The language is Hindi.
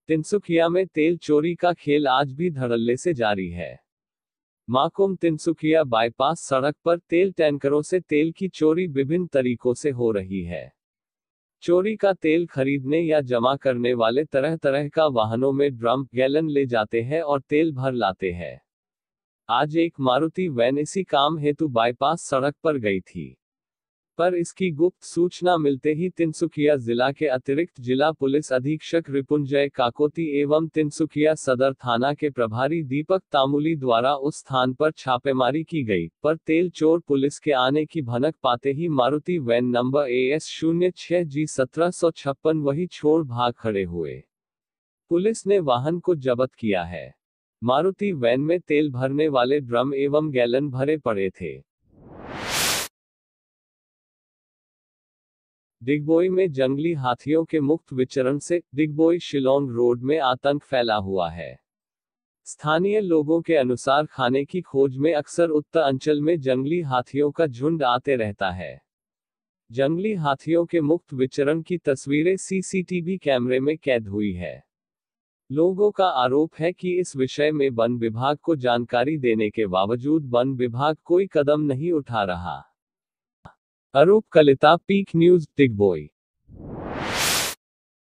तिनसुकिया में तेल चोरी का खेल आज भी धड़ल्ले से जारी है। माकुम तिनसुकिया बाईपास सड़क पर तेल टैंकरों से तेल की चोरी विभिन्न तरीकों से हो रही है। चोरी का तेल खरीदने या जमा करने वाले तरह तरह का वाहनों में ड्रम, गैलन ले जाते हैं और तेल भर लाते हैं। आज एक मारुति वैन इसी काम हेतु बाईपास सड़क पर गई थी, पर इसकी गुप्त सूचना मिलते ही तिनसुकिया जिला के अतिरिक्त जिला पुलिस अधीक्षक रिपुंजय काकोती एवं तिनसुकिया सदर थाना के प्रभारी दीपक तामुली द्वारा उस स्थान पर छापेमारी की गई, पर तेल चोर पुलिस के आने की भनक पाते ही मारुति वैन नंबर AS06G1756 वही छोड़ भाग खड़े हुए। पुलिस ने वाहन को जब्त किया है। मारुति वैन में तेल भरने वाले ड्रम एवं गैलन भरे पड़े थे। डिगबोई में जंगली हाथियों के मुक्त विचरण से डिगबोई शिलोंग रोड में आतंक फैला हुआ है। स्थानीय लोगों के अनुसार खाने की खोज में अक्सर उत्तर अंचल में जंगली हाथियों का झुंड आते रहता है। जंगली हाथियों के मुक्त विचरण की तस्वीरें सीसीटीवी कैमरे में कैद हुई है। लोगों का आरोप है कि इस विषय में वन विभाग को जानकारी देने के बावजूद वन विभाग कोई कदम नहीं उठा रहा। Arup Kalita, Peak News, Digboi.